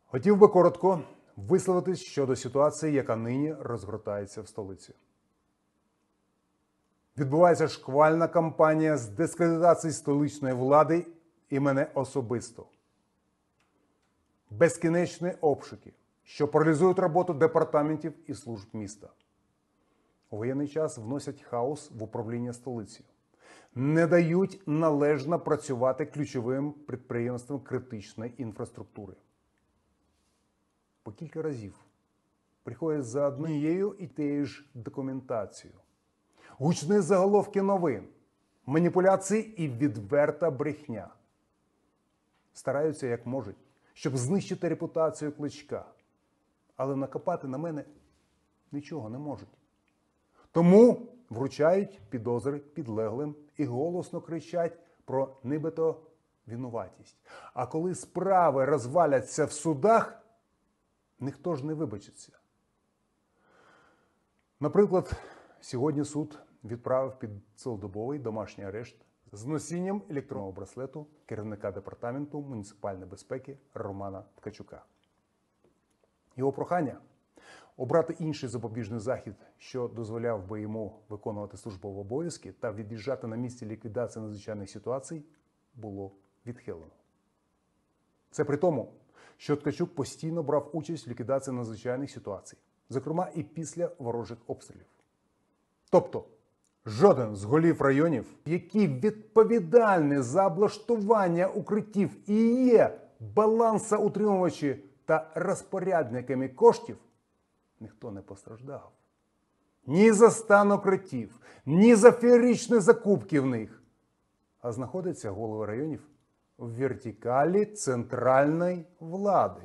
Хотів би коротко висловитись щодо ситуації, яка нині розгортається в столиці. Відбувається шквальна кампанія з дискредитації столичної влади і мене особисто. Безкінечні обшуки, що паралізують роботу департаментів і служб міста. У воєнний час вносять хаос в управління столицею. Не дають належно працювати ключовим підприємствам критичної інфраструктури. По кілька разів приходять за однією і тією ж документацією. Гучні заголовки новин, маніпуляції і відверта брехня. Стараються як можуть, щоб знищити репутацію Кличка. Але накопати на мене нічого не можуть. Тому вручають підозри підлеглим і голосно кричать про нібито винуватість. А коли справи розваляться в судах, ніхто ж не вибачиться. Наприклад, сьогодні суд відправив під цілодобовий домашній арешт з носінням електронного браслету керівника департаменту муніципальної безпеки Романа Ткачука. Його прохання обрати інший запобіжний захід, що дозволяв би йому виконувати службові обов'язки та від'їжджати на місці ліквідації надзвичайних ситуацій, було відхилено. Це при тому, що Ткачук постійно брав участь в ліквідації надзвичайних ситуацій, зокрема і після ворожих обстрілів. Тобто, жоден з голів районів, які відповідальні за облаштування укриттів і є балансоутримувачі та розпорядниками коштів, ніхто не постраждав. Ні за стан укриттів, ні за феєричні закупки в них. А знаходяться голови районів в вертикалі центральної влади.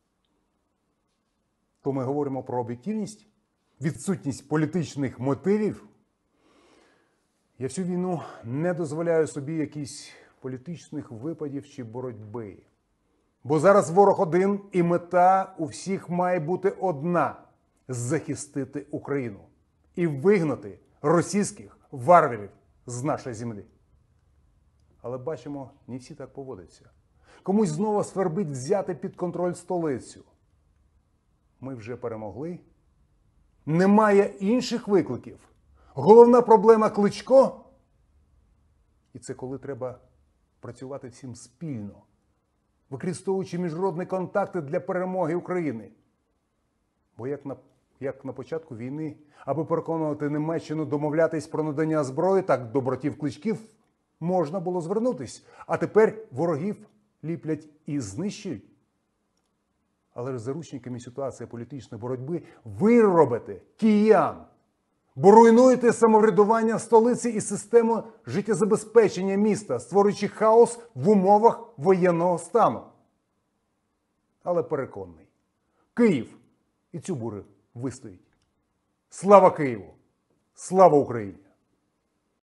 То ми говоримо про об'єктивність, відсутність політичних мотивів. Я всю війну не дозволяю собі якісь політичних випадів чи боротьби. Бо зараз ворог один і мета у всіх має бути одна – захистити Україну і вигнати російських варварів з нашої землі. Але бачимо, не всі так поводяться. Комусь знову свербить взяти під контроль столицю. Ми вже перемогли. Немає інших викликів. Головна проблема Кличко. І це коли треба працювати всім спільно, використовуючи міжнародні контакти для перемоги України. Бо як на початку війни, аби переконувати Німеччину домовлятись про надання зброї, так до братів Кличків можна було звернутись. А тепер ворогів ліплять і знищують. Але ж заручниками ситуації політичної боротьби ви робите киян. Бо руйнуєте самоврядування столиці і систему життєзабезпечення міста, створюючи хаос в умовах воєнного стану. Але переконаний, Київ і цю бурю вистоїть. Слава Києву! Слава Україні!